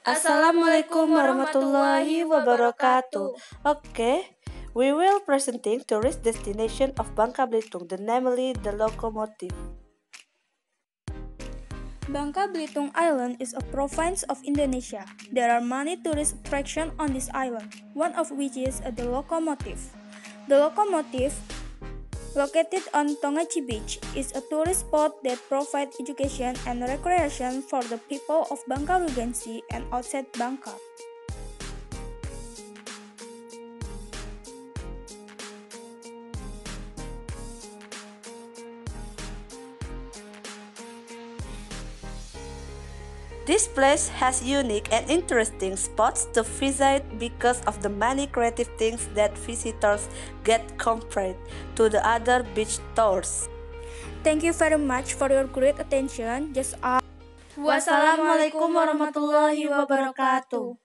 Assalamualaikum warahmatullahi wabarakatuh. Okay, we will presenting tourist destination of Bangka Belitung, namely the locomotive. Bangka Belitung Island is a province of Indonesia. There are many tourist attractions on this island, one of which is the locomotive. The locomotive, located on Tongaci Beach, is a tourist spot that provides education and recreation for the people of Bangka Regency and outside Bangka. This place has unique and interesting spots to visit because of the many creative things that visitors get compared to the other beach tours. Thank you very much for your great attention. Wassalamualaikum warahmatullahi wabarakatuh.